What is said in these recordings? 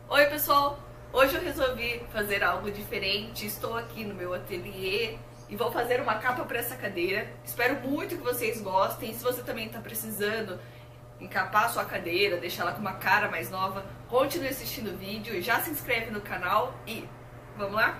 Oi pessoal, hoje eu resolvi fazer algo diferente, estou aqui no meu ateliê e vou fazer uma capa para essa cadeira. Espero muito que vocês gostem. Se você também está precisando encapar a sua cadeira, deixar ela com uma cara mais nova, continue assistindo o vídeo, já se inscreve no canal e vamos lá?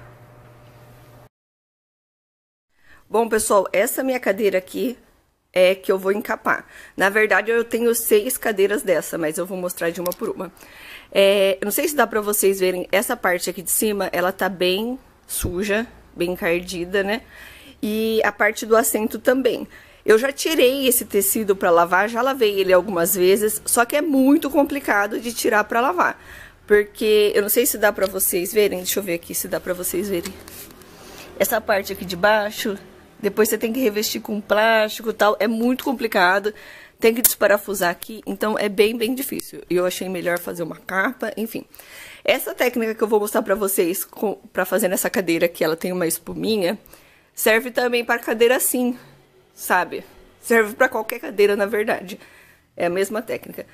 Bom pessoal, essa minha cadeira aqui é que eu vou encapar. Na verdade eu tenho 6 cadeiras dessa, mas eu vou mostrar de uma por uma. Eu não sei se dá pra vocês verem, essa parte aqui de cima, ela tá bem suja, bem encardida, né? E a parte do assento também. Eu já tirei esse tecido pra lavar, já lavei ele algumas vezes, só que é muito complicado de tirar pra lavar. Porque, eu não sei se dá pra vocês verem, deixa eu ver aqui se dá pra vocês verem. Essa parte aqui de baixo, depois você tem que revestir com plástico e tal, é muito complicado. Tem que desparafusar aqui, então é bem difícil. E eu achei melhor fazer uma capa, enfim. Essa técnica que eu vou mostrar pra vocês, pra fazer nessa cadeira aqui, ela tem uma espuminha, serve também para cadeira assim, sabe? Serve pra qualquer cadeira, na verdade. É a mesma técnica.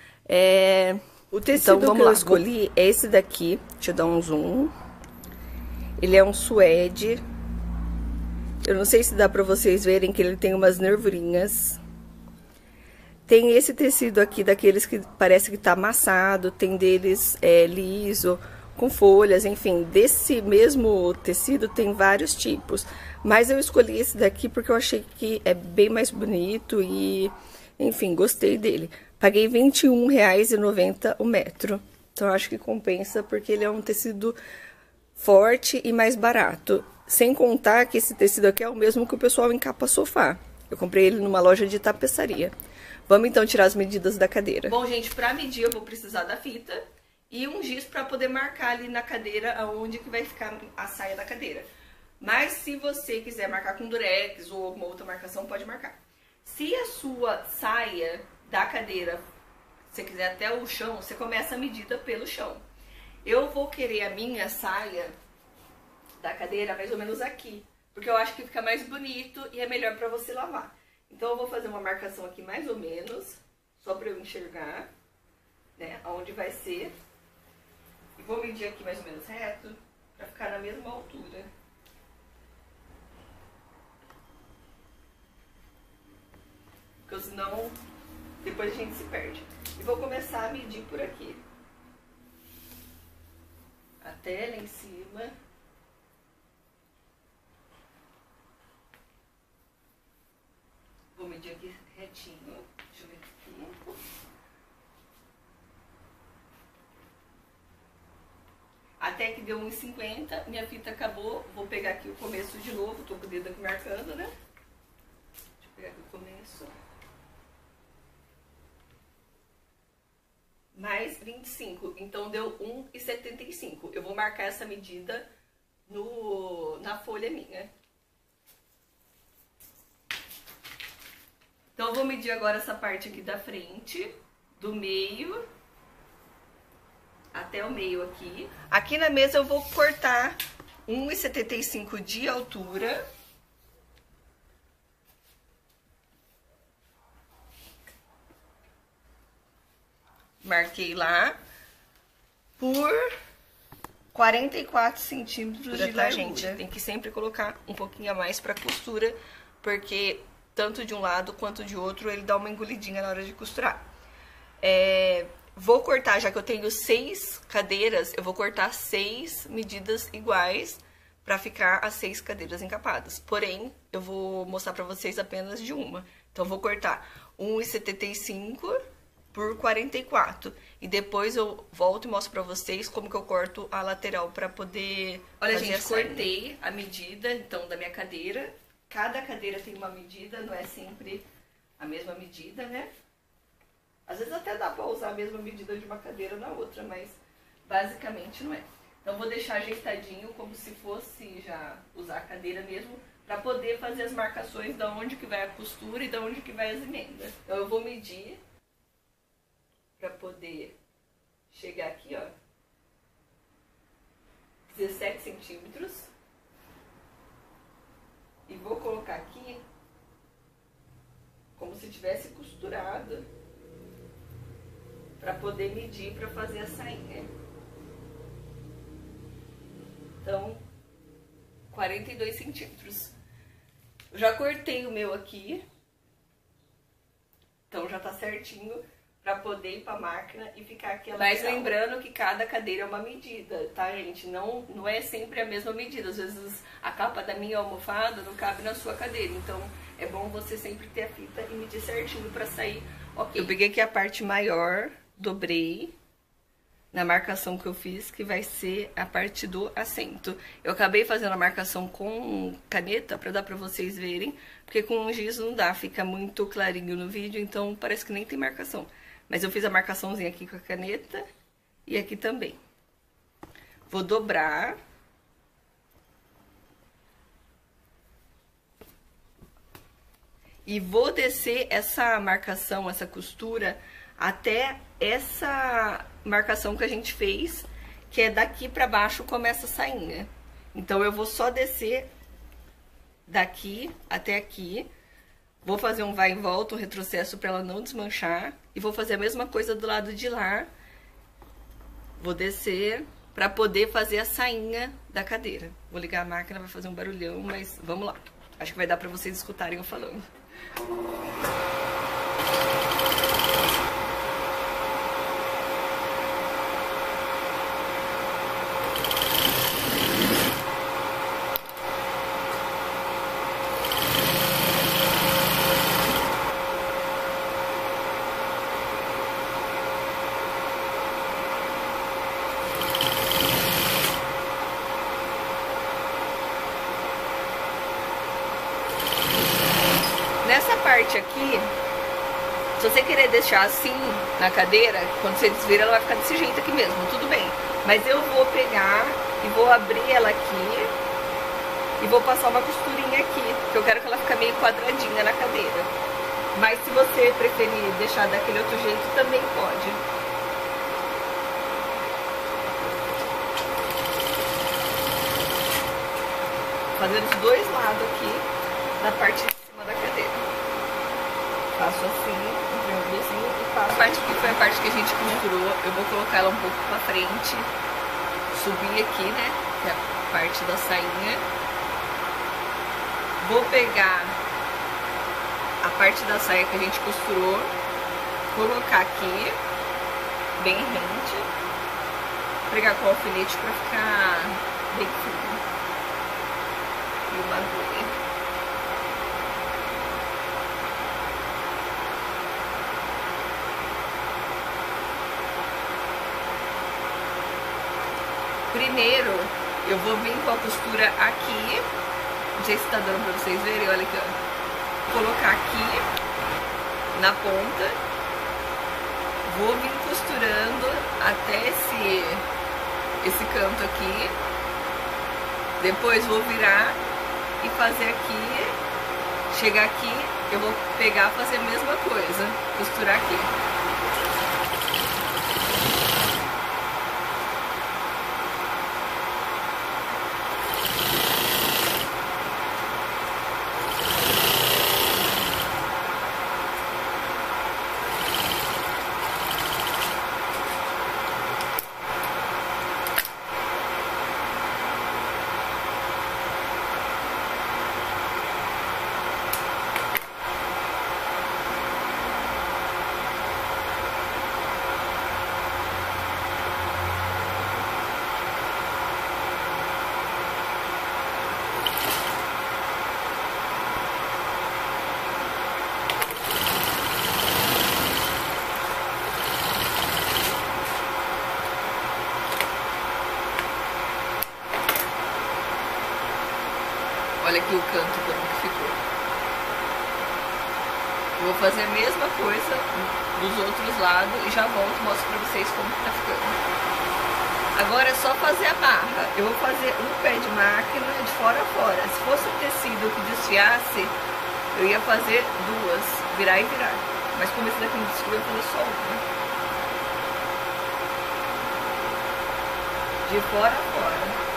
O tecido então, vamos lá. Eu escolhi é esse daqui, deixa eu dar um zoom. Ele é um suede. Eu não sei se dá pra vocês verem que ele tem umas nervurinhas. Tem esse tecido aqui, daqueles que parece que tá amassado, tem deles liso, com folhas, enfim. Desse mesmo tecido tem vários tipos. Mas eu escolhi esse daqui porque eu achei que é bem mais bonito e, enfim, gostei dele. Paguei R$ 21,90 o metro. Então, eu acho que compensa porque ele é um tecido forte e mais barato. Sem contar que esse tecido aqui é o mesmo que o pessoal encapa sofá. Eu comprei ele numa loja de tapeçaria. Vamos então tirar as medidas da cadeira. Bom, gente, para medir eu vou precisar da fita e um giz para poder marcar ali na cadeira aonde que vai ficar a saia da cadeira. Mas se você quiser marcar com durex ou alguma outra marcação, pode marcar. Se a sua saia da cadeira, você quiser até o chão, você começa a medida pelo chão. Eu vou querer a minha saia da cadeira mais ou menos aqui, porque eu acho que fica mais bonito e é melhor para você lavar. Então, eu vou fazer uma marcação aqui mais ou menos, só para eu enxergar, né, aonde vai ser. E vou medir aqui mais ou menos reto, para ficar na mesma altura. Porque senão, depois a gente se perde. E vou começar a medir por aqui. Até lá em cima. Vou medir aqui retinho. Deixa eu ver aqui. Até que deu 1,50. Minha fita acabou. Vou pegar aqui o começo de novo. Tô com o dedo aqui marcando, né? Deixa eu pegar aqui o começo. Mais 25. Então deu 1,75. Eu vou marcar essa medida na folha minha. Então, eu vou medir agora essa parte aqui da frente, do meio, até o meio aqui. Aqui na mesa eu vou cortar 1,75 de altura. Marquei lá por 44 centímetros de largura. Gente, tem que sempre colocar um pouquinho a mais pra costura, porque tanto de um lado quanto de outro, ele dá uma engolidinha na hora de costurar. Vou cortar, já que eu tenho 6 cadeiras, eu vou cortar 6 medidas iguais para ficar as 6 cadeiras encapadas. Porém, eu vou mostrar para vocês apenas de uma. Então, eu vou cortar 1,75 por 44. E depois eu volto e mostro para vocês como que eu corto a lateral para poder fazer. Olha, gente, cortei a medida, então, da minha cadeira. Cada cadeira tem uma medida, não é sempre a mesma medida, né? Às vezes até dá pra usar a mesma medida de uma cadeira na outra, mas basicamente não é. Então, vou deixar ajeitadinho como se fosse já usar a cadeira mesmo, pra poder fazer as marcações da onde que vai a costura e da onde que vai as emendas. Então, eu vou medir pra poder chegar aqui, ó, 17 centímetros. E vou colocar aqui como se tivesse costurado para poder medir para fazer a sainha. Então, 42 centímetros. Eu já cortei o meu aqui. Então já tá certinho pra poder ir pra máquina e ficar aquela. Mas lembrando que cada cadeira é uma medida, tá, gente? Não é sempre a mesma medida. Às vezes a capa da minha almofada não cabe na sua cadeira. Então é bom você sempre ter a fita e medir certinho pra sair ok. Eu peguei aqui a parte maior, dobrei na marcação que eu fiz, que vai ser a parte do assento. Eu acabei fazendo a marcação com caneta pra dar pra vocês verem, porque com giz não dá, fica muito clarinho no vídeo, então parece que nem tem marcação. Mas eu fiz a marcaçãozinha aqui com a caneta e aqui também. Vou dobrar. E vou descer essa marcação, essa costura, até essa marcação que a gente fez, que é daqui pra baixo começa a sainha. Então eu vou só descer daqui até aqui. Vou fazer um vai e volta, um retrocesso pra ela não desmanchar. E vou fazer a mesma coisa do lado de lá. Vou descer pra poder fazer a sainha da cadeira. Vou ligar a máquina, vai fazer um barulhão, mas vamos lá. Acho que vai dar pra vocês escutarem eu falando. Nessa parte aqui, se você querer deixar assim na cadeira, quando você desvira ela vai ficar desse jeito aqui mesmo, tudo bem. Mas eu vou pegar e vou abrir ela aqui e vou passar uma costurinha aqui, que eu quero que ela fique meio quadradinha na cadeira. Mas se você preferir deixar daquele outro jeito, também pode. Fazer os dois lados aqui da parte de cima da cadeira. Faço assim, um triângulozinho e faço. A parte que foi a parte que a gente costurou, eu vou colocar ela um pouco pra frente. Subir aqui, né? Que é a parte da sainha. Vou pegar a parte da saia que a gente costurou, colocar aqui, bem rente. Pregar com alfinete pra ficar bem fino. E uma agulha. Primeiro, eu vou vir com a costura aqui, não sei se tá dando pra vocês verem, olha aqui, ó. Vou colocar aqui, na ponta, vou vir costurando até esse canto aqui, depois vou virar e fazer aqui, chegar aqui, eu vou pegar, fazer a mesma coisa, costurar aqui. Olha aqui o canto como que ficou. Eu vou fazer a mesma coisa dos outros lados e já volto e mostro pra vocês como que tá ficando. Agora é só fazer a barra. Eu vou fazer um pé de máquina de fora a fora. Se fosse um tecido que desfiasse, eu ia fazer duas, virar e virar. Mas como esse daqui não desfia, eu vou fazer só uma. De fora a fora.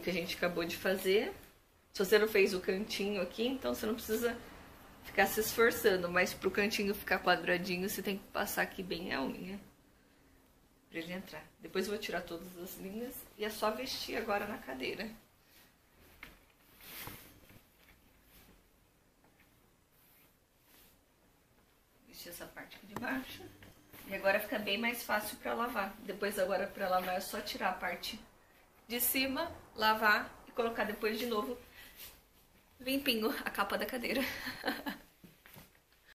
que a gente acabou de fazer. Se você não fez o cantinho aqui, então você não precisa ficar se esforçando, mas pro cantinho ficar quadradinho, você tem que passar aqui bem a unha pra ele entrar. Depois eu vou tirar todas as linhas e é só vestir agora na cadeira. Vestir essa parte aqui de baixo. E agora fica bem mais fácil pra lavar. Depois agora pra lavar é só tirar a parte de cima, lavar e colocar depois de novo limpinho a capa da cadeira.